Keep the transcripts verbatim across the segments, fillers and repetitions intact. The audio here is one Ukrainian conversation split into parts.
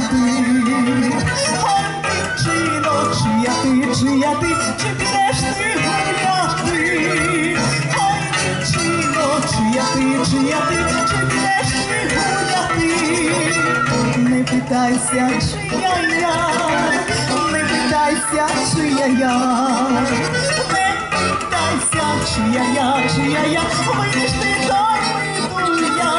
ти? Ой, дівчино, чия ти, чия ти, чи підеш ти гуляти? Ой, дівчино, чия ти, чия ти, чи підеш ти гуляти? Не питайся, чия я, не питайся, чия я, не питайся, чия я, чия я, вийдеш ти, то вийду я.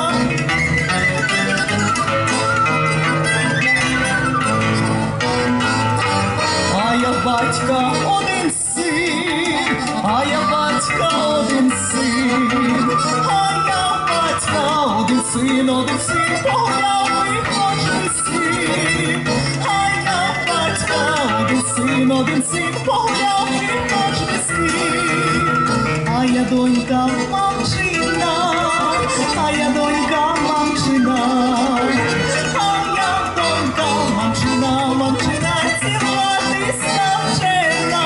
А я батька один син, а я батька один син, а я батька один син, один син, погуляли хоч би син. А я батька один син, один син, погуляли хоч би син. А я донька мамчина, а я донька мамчина, а я донька мамчина, мамчина, цілуватися вчена.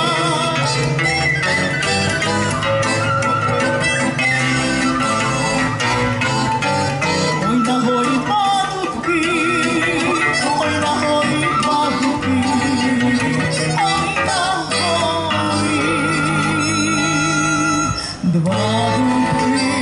Ой, на горі два дубки, ой, на горі два дубки, ой, на горі два дубки.